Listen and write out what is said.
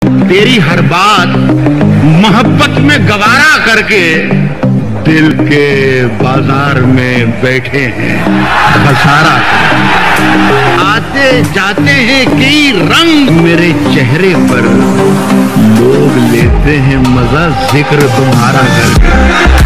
तेरी हर बात मोहब्बत में गवारा करके दिल के बाजार में बैठे हैं खसारा। आते जाते हैं कई रंग मेरे चेहरे पर, लोग लेते हैं मजा जिक्र तुम्हारा करके।